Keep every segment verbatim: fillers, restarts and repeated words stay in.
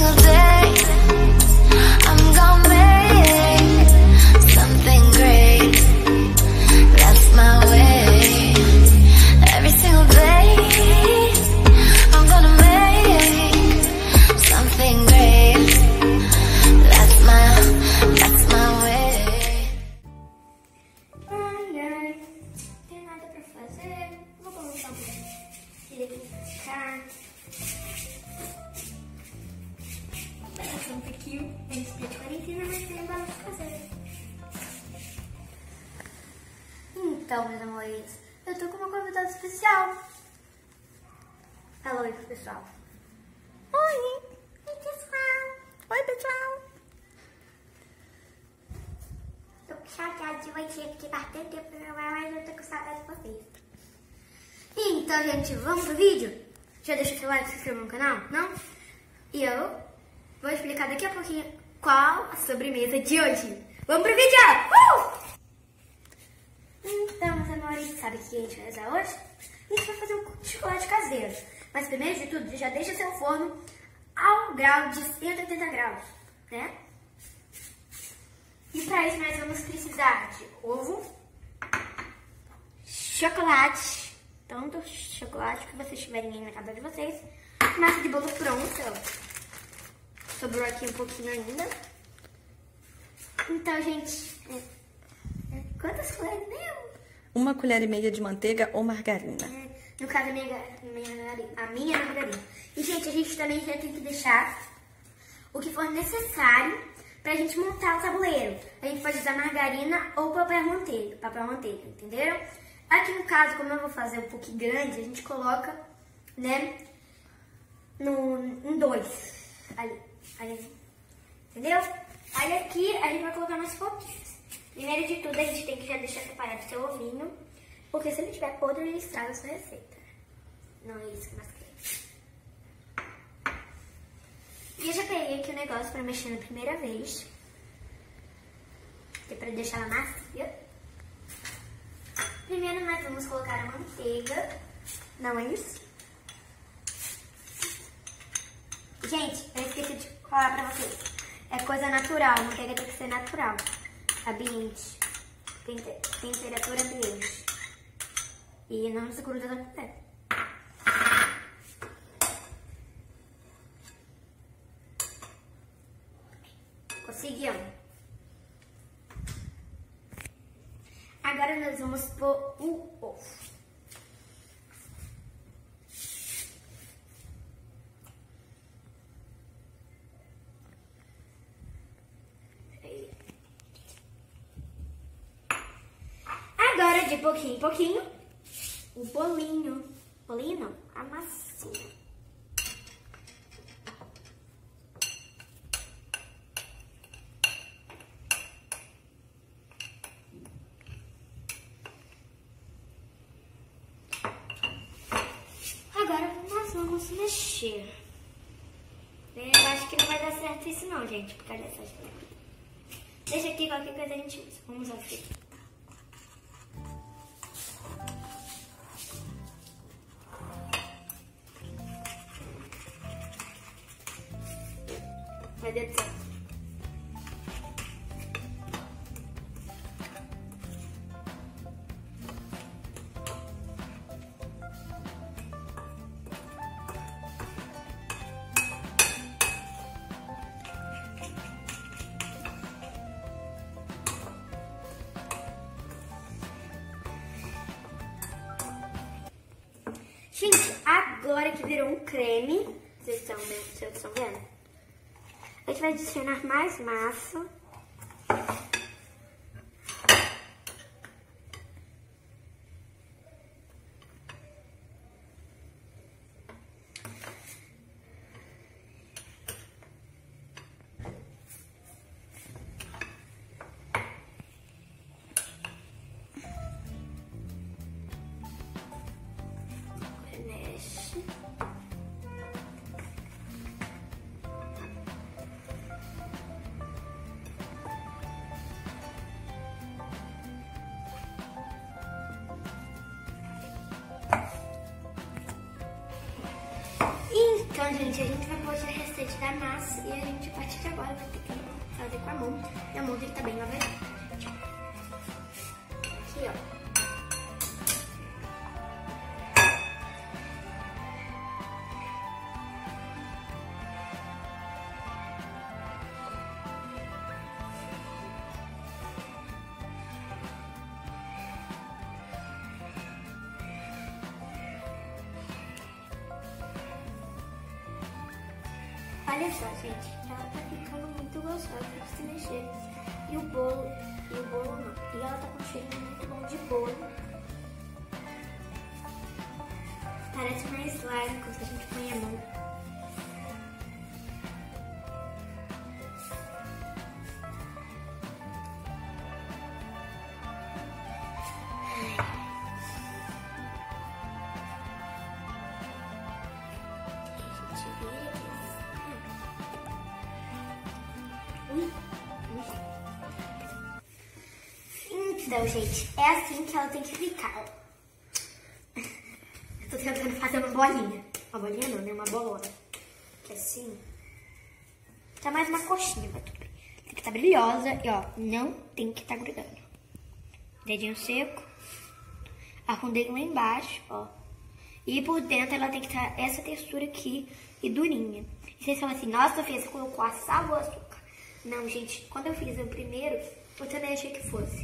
single day I'm gonna make something great. That's my way. Every single day I'm gonna make something great. That's my, that's my way. Ai, ai, não tem nada pra fazer. Vou colocar um pouquinho de cá. Fazer um pouquinho antes de quarentena, mas tem nada pra fazer. Então, meus amores, eu tô com uma convidada especial. Fala oi pro pessoal. Oi! Oi, pessoal! Oi, pessoal! Tô com saudade de vocês, porque bastante tempo pra gravar, mas eu tô com saudade de vocês. Então, gente, vamos pro vídeo? Já deixa o seu like e se inscreva no canal? Não? E eu vou explicar daqui a pouquinho qual a sobremesa de hoje. Vamos pro vídeo! Uh! Então, meus amores, sabe o que a gente vai usar hoje? A gente vai fazer um chocolate caseiro. Mas primeiro de tudo, já deixa seu forno ao grau de cento e oitenta graus, né? E para isso nós vamos precisar de ovo, chocolate, tanto chocolate que vocês tiverem aí na casa de vocês, massa de bolo pronta, ó. Sobrou aqui um pouquinho ainda. Então, gente, é, é, quantas colheres mesmo? Uma colher e meia de manteiga ou margarina. É, no caso, a minha, minha, a minha margarina. E, gente, a gente também já tem que deixar o que for necessário pra gente montar o tabuleiro. A gente pode usar margarina ou papel manteiga, papel manteiga, entenderam? Aqui no caso, como eu vou fazer um pouquinho grande, a gente coloca, né, no, em dois, ali, ali, entendeu? Aí aqui a gente vai colocar mais pouquinhos. Primeiro de tudo, a gente tem que já deixar separado o seu ovinho, porque se ele tiver podre, ele estraga a sua receita. Não é isso que nós queremos. E eu já peguei aqui o negócio pra mexer na primeira vez, que é pra deixar ela macia. Primeiro nós vamos colocar a manteiga. Não é isso? Gente, eu esqueci de falar pra vocês. É coisa natural, a manteiga tem que ser natural. Ambiente. Temperatura ambiente. E não se gruda na colher. Conseguimos. Agora nós vamos pôr o ovo. Agora, de pouquinho em pouquinho, o bolinho. Bolinho não, a massinha. Agora nós vamos mexer. Eu acho que não vai dar certo isso não, gente, por causa dessas coisas. Deixa aqui, qualquer coisa a gente usa. Vamos usar aqui. Vai dar certo. Gente, agora que virou um creme, vocês estão vendo? Vocês estão vendo? A gente vai adicionar mais massa. Mexe. Então, gente, a gente vai pôr a receita da massa e a gente, a partir de agora, vai ter que fazer com a mão. E a mão tem que estar bem lavada. Aqui, ó. Olha só, gente, ela tá ficando muito gostosa de se mexer. E o bolo, e o bolo não. E ela tá com um cheiro muito bom de bolo. Parece uma slime quando a gente põe a mão. Então, gente, é assim que ela tem que ficar. Eu tô tentando fazer uma bolinha. Uma bolinha não, né? Uma bolona. Que assim... Tá mais uma coxinha, mas tudo bem. Tem que estar brilhosa e, ó, não tem que estar grudando. Dedinho seco. Arrondei lá embaixo, ó. E por dentro ela tem que estar essa textura aqui e durinha. E vocês falam assim, nossa, Sofia, você colocou a sal ou açúcar? Não, gente, quando eu fiz o primeiro, eu também achei que fosse.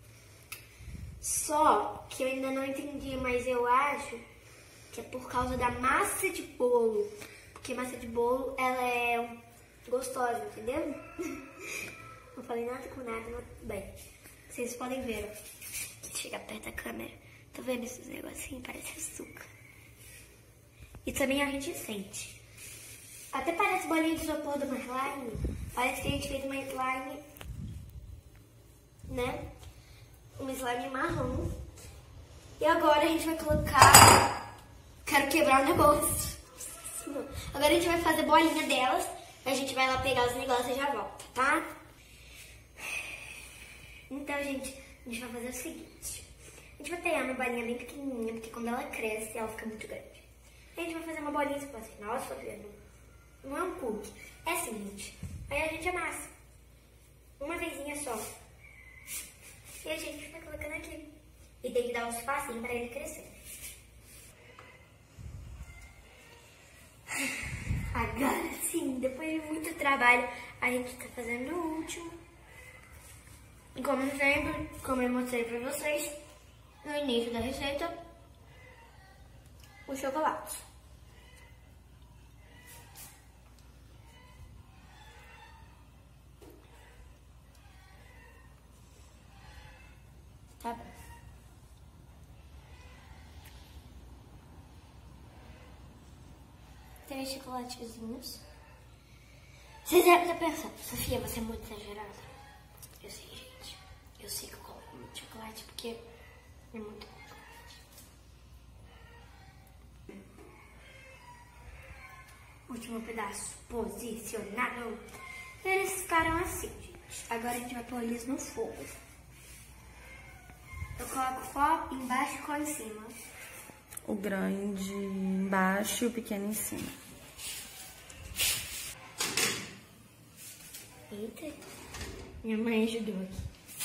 Só que eu ainda não entendi, mas eu acho que é por causa da massa de bolo. Porque massa de bolo, ela é gostosa, entendeu? Não falei nada com nada, mas tudo bem. Vocês podem ver, ó. Chega perto da câmera. Tá vendo esses negocinhos? Parece açúcar. E também a gente sente. Até parece bolinha de isopor de uma slime. Parece que a gente fez uma slime, né? Uma slime marrom. E agora a gente vai colocar... Quero quebrar o negócio. Agora a gente vai fazer bolinha delas. A gente vai lá pegar os negócios e já volta, tá? Então, gente, a gente vai fazer o seguinte. A gente vai pegar uma bolinha bem pequenininha, porque quando ela cresce, ela fica muito grande. A gente vai fazer uma bolinha assim, nossa, não é um cookie. É assim, gente. Aí a gente amassa. Uma vezinha só. E a gente vai colocando aqui. E tem que dar um espacinho para ele crescer. Agora sim, depois de muito trabalho, a gente tá fazendo o último. E como sempre, como eu mostrei pra vocês no início da receita, o chocolate. Tá bom. Três chocolatezinhos. Vocês devem estar pensando, Sofia, você é muito exagerada. Eu sei, gente. Eu sei que eu coloco muito chocolate porque é muito bom chocolate. Último pedaço posicionado. Eles ficaram assim, gente. Agora a gente vai pôr eles no fogo. Eu coloco o copo embaixo e o copo em cima. O grande embaixo e o pequeno em cima. Eita, minha mãe ajudou aqui.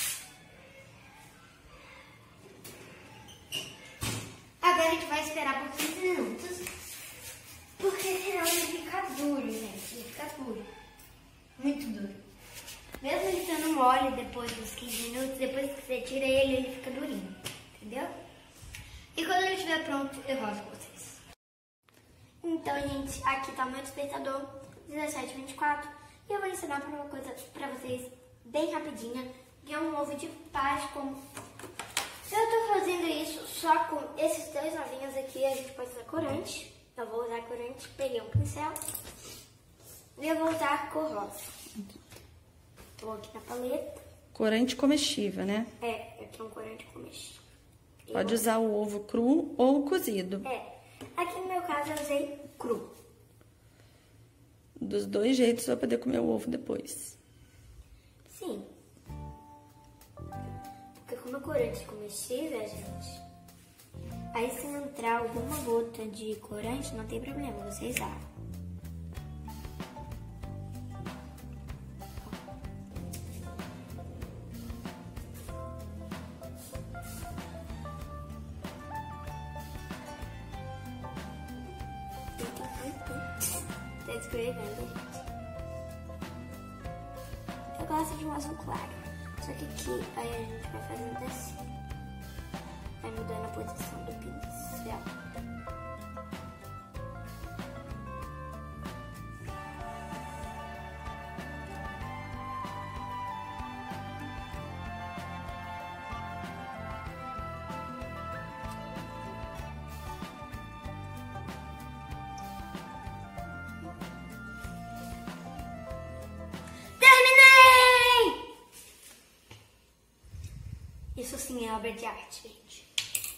Agora a gente vai esperar por quinze minutos, porque senão ele fica duro, gente. Ele fica duro. Muito duro. Mesmo ele estando mole depois dos quinze minutos, depois que você tira ele, ele fica durinho. Entendeu? E quando ele estiver pronto, eu volto com vocês. Então, gente, aqui tá o meu despertador, dezessete e vinte e quatro. E eu vou ensinar uma coisa pra vocês bem rapidinha, que é um ovo de Páscoa. Eu tô fazendo isso só com esses dois ovinhos aqui. A gente pode usar corante. Eu vou usar corante, peguei um pincel. E eu vou usar cor rosa. Tô aqui na paleta. Corante comestível, né? É, aqui é um corante comestível. Pode usar o ovo cru ou cozido. É, aqui no meu caso eu usei cru. Dos dois jeitos você vai poder comer o ovo depois. Sim. Porque como é corante comestível, gente, aí se entrar alguma gota de corante, não tem problema, vocês abrem. Tá escorregando, gente. Eu gosto de um azul claro. Só que aqui, aí a gente vai fazendo assim. Vai mudando a posição do pincel. Isso sim é obra de arte, gente.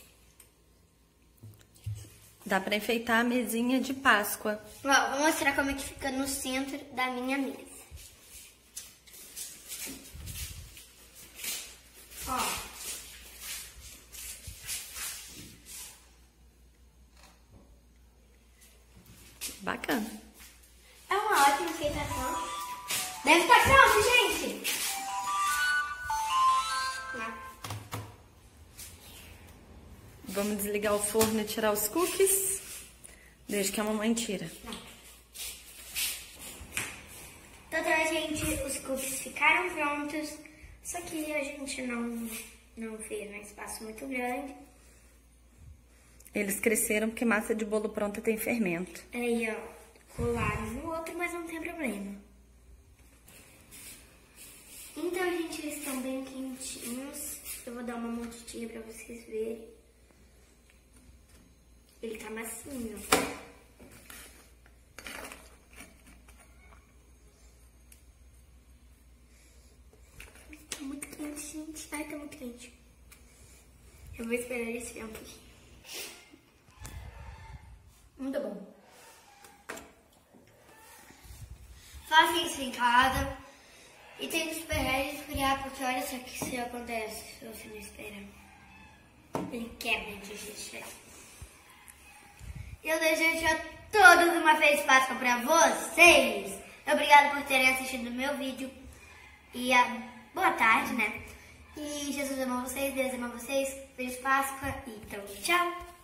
Dá pra enfeitar a mesinha de Páscoa. Ó, vou mostrar como é que fica no centro da minha mesa. Ó. Bacana. É uma ótima enfeitação. Deve estar pronto, gente. Vamos desligar o forno e tirar os cookies. Desde que a mamãe tira. Então, gente, os cookies ficaram prontos. Só que a gente não, não fez um espaço muito grande. Eles cresceram porque massa de bolo pronta tem fermento. Aí, ó, colaram um no outro, mas não tem problema. Então, gente, eles estão bem quentinhos. Eu vou dar uma mordidinha pra vocês verem. Ele tá massinho. Tá muito quente, gente. Ai, tá muito quente. Eu vou esperar ele esfriar um pouquinho. Muito bom. Faça isso em casa. E tem que esperar ele esfriar, porque olha só o que isso acontece se você não esperar. Ele quebra de jeito. Eu desejo a todos uma feliz Páscoa pra vocês. Obrigada por terem assistido o meu vídeo. E a... boa tarde, né? E Jesus ama vocês, Deus ama vocês. Feliz Páscoa e então, tchau!